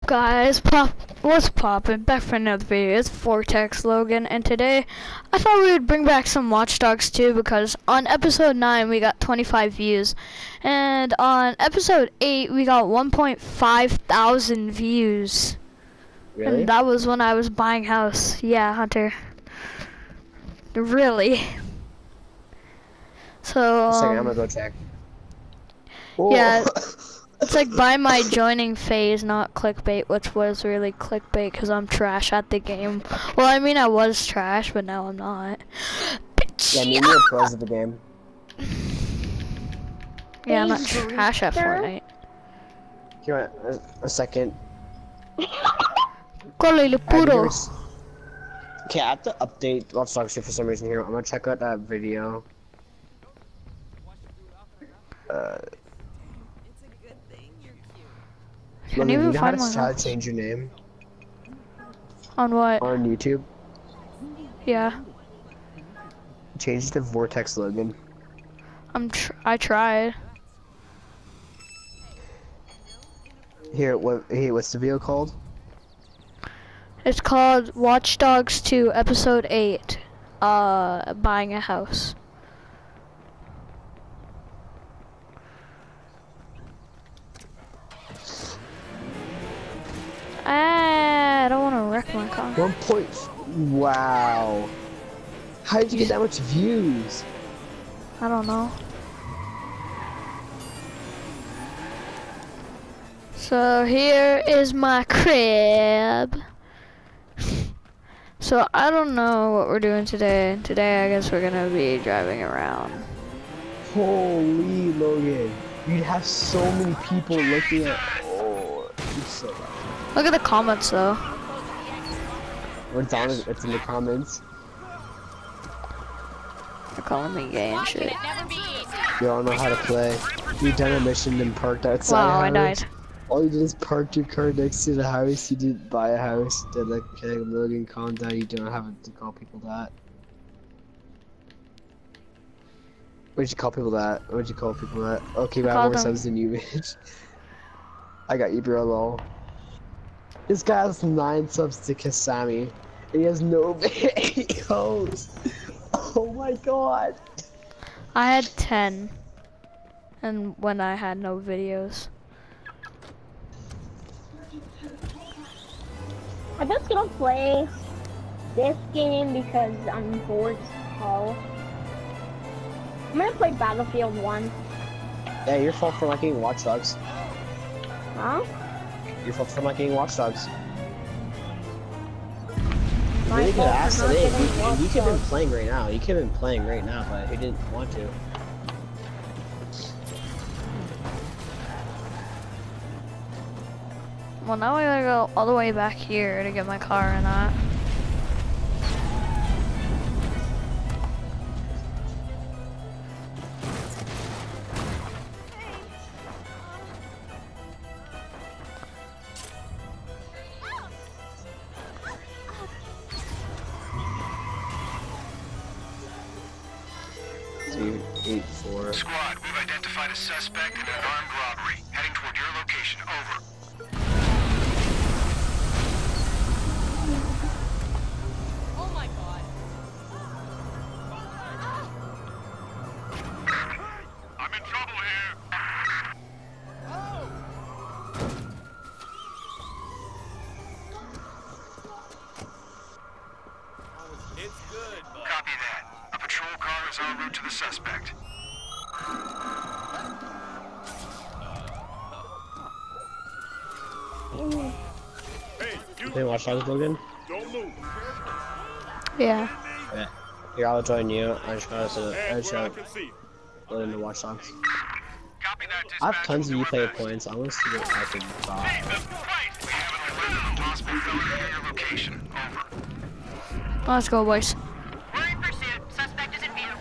Guys, what's poppin'? Back for another video. It's Vortex Logan, and today I thought we would bring back some Watch Dogs 2 because on episode 9 we got 25 views, and on episode 8 we got 1.5 thousand views. Really? And that was when I was buying house. Yeah, Hunter. Really. So. I'm gonna go check. Yeah. It's like by my joining phase, not clickbait, which was really clickbait because I'm trash at the game. Well, I mean, I was trash, but now I'm not. Yeah, me and you are pros at the game. Yeah, I'm not trash at Fortnite. Here, a second. Cole puro. Okay, I have to update Watch Dogs 2 for some reason here. I'm gonna check out that video. Can't even find how one. to change your name On what? on YouTube? Yeah. Change it to Vortex Logan. I tried. Here, what's the video called? It's called Watch Dogs 2 Episode 8. Buying a house. I don't want to wreck my car. 1 point. Wow. How did you get that much views? I don't know. So here is my crib. So I don't know what we're doing today. Today I guess we're gonna be driving around. Holy Logan. You'd have so many people looking at. Oh, it's so bad. Look at the comments though. It's on. It's in the comments. They're calling me gay and shit. You don't know how to play. You done a mission and parked outside. Wow, I died. All you did is park your car next to the house. You didn't buy a house. They're like, okay, Logan, calm down. You don't have to call people that. What'd you call people that? What'd you call people that? Okay, but I have more subs than you, bitch. I got you, bro, lol. This guy has 9 subs to Kasami, and he has no videos. Oh my god. I had 10. And when I had no videos. I'm just gonna play this game because I'm bored as hell. I'm gonna play Battlefield 1. Yeah, your fault for liking Watch Dogs. Huh? Your fault for liking Watch Dogs. My Really could fault ask for not today. getting You Watch could have been Dogs. playing right now. You could have been playing right now, but he didn't want to. Well, now I gotta go all the way back here to get my car and that. Squad, we've identified a suspect in an armed robbery. Heading toward your location. Over. Oh my god. I'm in trouble here. It's good, but Copy that. A patrol car is en route to the suspect. Hey, Watch Dogs, Logan? Don't move. Yeah. Yeah. Here, I'll join you. I just gotta see. go into Watch Dogs. Copy that, I have dispatch. tons of We'll do our Uplay best. points. I want to see what I can buy. We have an alert. Possible felony near your location. Over. Let's go, boys. we're in pursuit. Suspect is in view.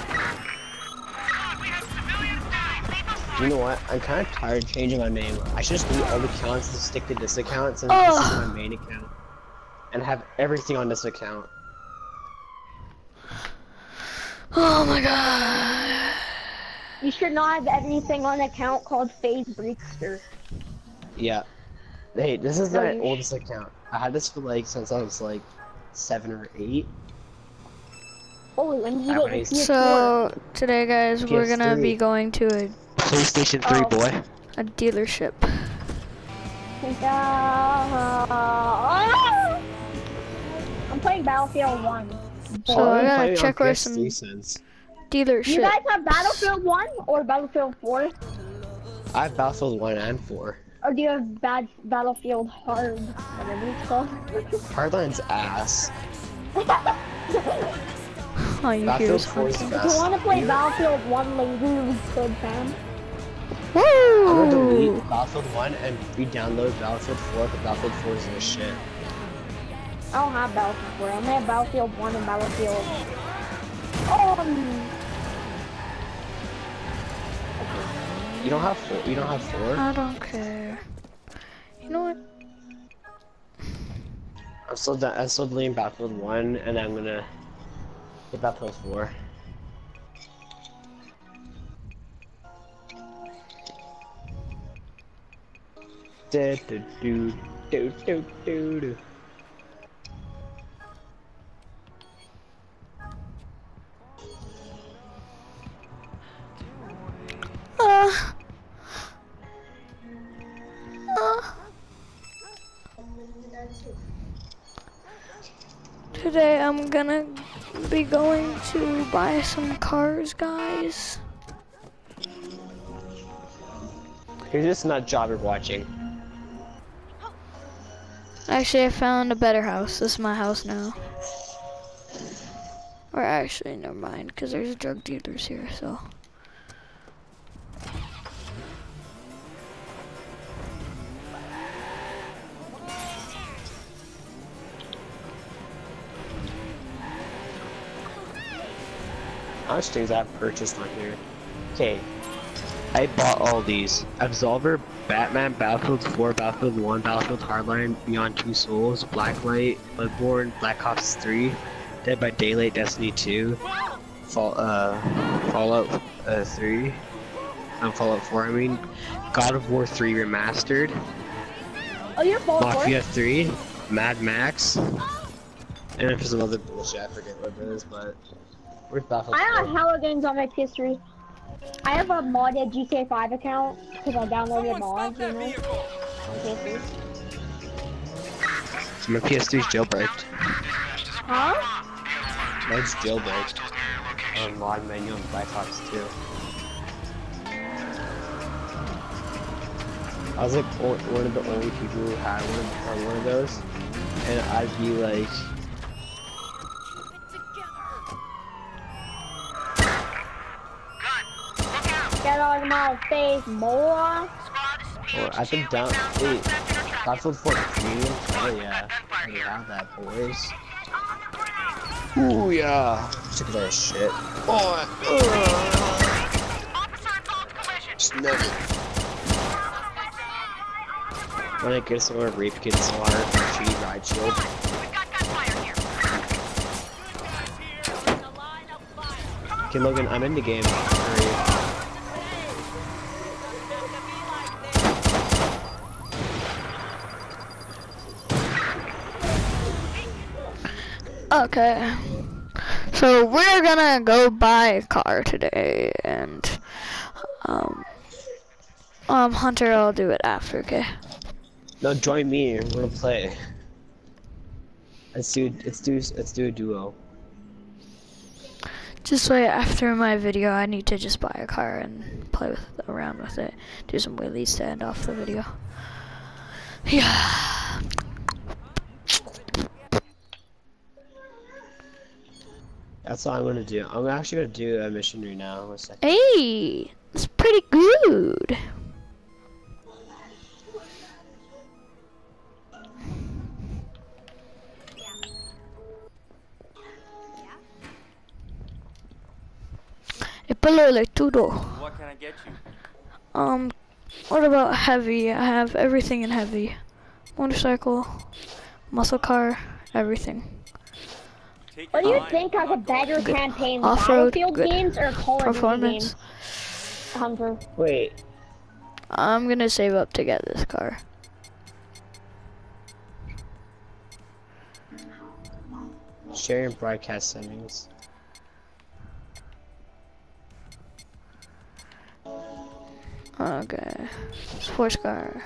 We have civilians down. You know what? I'm kind of tired of changing my name. I should just delete all the accounts and stick to this account since this is my main account. And have everything on this account. Oh my god. You should not have anything on account called FaZe Breakster. Yeah. Hey, this is No, my you oldest account. I had this for like since I was like 7 or 8. Holy, when did you That get one your is- PS4? So today, guys, we're gonna be PS3. going to PlayStation 3, Oh. boy. a dealership. I'm playing Battlefield 1. So Why I are you gotta playing on check where PS3 some since? Do you dealership. guys have Battlefield 1 or Battlefield 4? I have Battlefield 1 and 4. Or do you have Battlefield Hard, whatever it's called? Hardline's ass. Oh, you hear Battlefield us 4 is the hunting. If you best. want to play Battlefield 1, like, really good, fam. I'm gonna Woo! delete Battlefield 1 and re-download Battlefield 4 because Battlefield 4 is the shit. I don't have Battlefield 4. I only have Battlefield 1 and Battlefield... You don't have 4? You don't have 4? I don't care. You know what? I'm still deleting Battlefield 1 and I'm gonna get Battlefield 4. Do do do do do do do. Uh, today I'm gonna be going to buy some cars, guys. You're just not jobber watching. Actually, I found a better house. This is my house now. Or actually, never mind, because there's drug dealers here, so. How much things I've purchased on here? Okay, I bought all these: Absolver, Batman, Battlefield 4, Battlefield 1, Battlefield Hardline, Beyond Two Souls, Blacklight, Bloodborne, Black Ops 3, Dead by Daylight, Destiny 2, Fallout 3, Fallout 4. I mean, God of War 3 remastered, Oh, you're Fallout 4? Mafia 3, Mad Max, and if there's some other bullshit, I forget what it is, but where's Battlefield I have 4? hella games on my PS3. I have a modded GTA 5 account because I downloaded mods, you know. On PS3. My PS3's jailbreaked. Huh? Mine's jailbreaked. On mod menu on Black Ops 2. I was like one of the only people who had one of those, and I'd be like, Get out of my face, boy. oh, I think down. Wait, Battlefield 4 Premium? Oh yeah, I already have that, boys. Ooh yeah, sick of that shit. Oh, snug it. When I get somewhere, rape kids slaughter, cheat ride shield. Okay, Logan, I'm in the game. Hurry. Okay. So we're gonna go buy a car today, and Hunter, I'll do it after, okay? No, join me. We're gonna play. Let's do a duo. Just wait, after my video, I need to just buy a car and play around with it. Do some wheelies to end off the video. Yeah. That's what I'm gonna do. I'm actually gonna do a mission right now. One second. Hey, that's pretty good. What can I get you? What about heavy? I have everything in heavy. Motorcycle, muscle car, everything. Take What do your you time. think has a better campaign, Off-road, Battlefield good games or Call of Duty performance. games? Hunter. Wait, I'm gonna save up to get this car. Sharing broadcast settings. Okay. Sports car.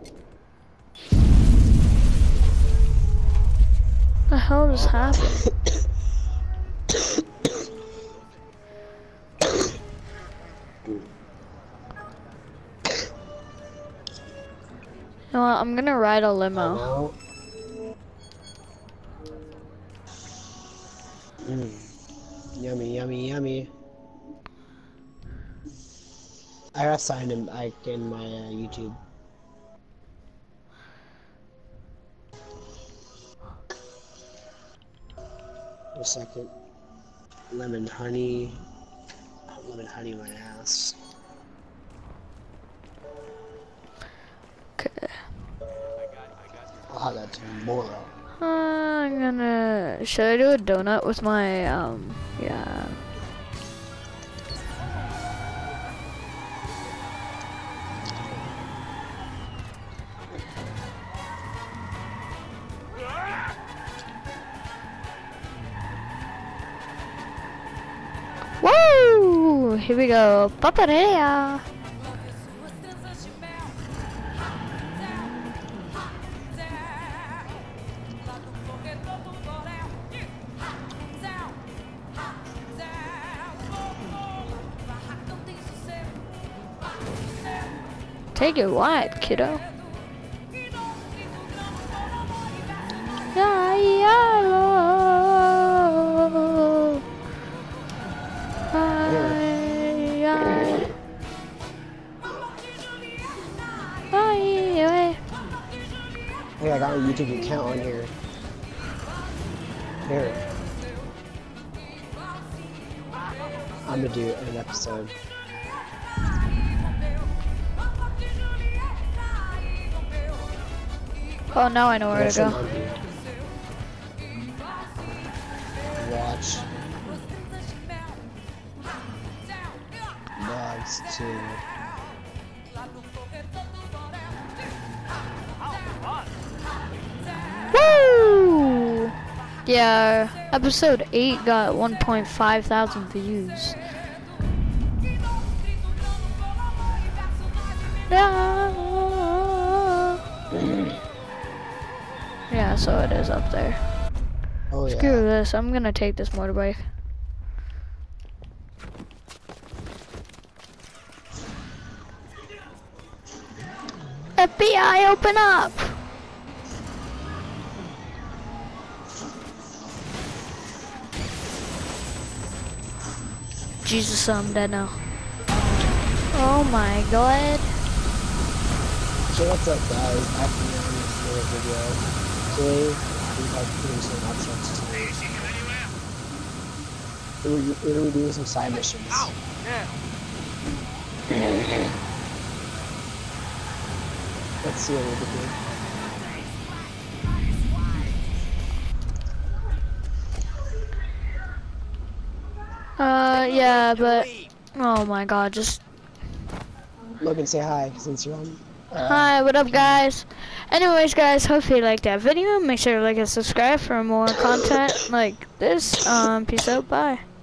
The hell just happened? You know what? I'm gonna ride a limo. Yummy, yummy, yummy. I got signed in like in my YouTube. A second. Lemon honey. Lemon honey my ass. Okay. I'll have that tomorrow. I'm gonna. Should I do a donut with my yeah. Woo! Here we go. Paparea. Take it wide, kiddo. Yeah, yeah, Hey, I got a YouTube account on here. Here. I'm gonna do an episode. Oh, now I know where to go. Watch. Dogs too. Woo! Yeah, episode 8 got 1.5 thousand views. Yeah, so it is up there. Oh yeah. Screw this, I'm gonna take this motorbike. FBI, open up! Jesus, I'm dead now. Oh my god. So what's up guys, after me on this little video. Today, we are doing some options today. We're doing some side missions. Ow! Let's see what we can do. Yeah, but oh my god, just Logan, say hi since you're on. hi, what up guys? Anyways guys, hope you liked that video. Make sure to like and subscribe for more content like this. Peace out, bye.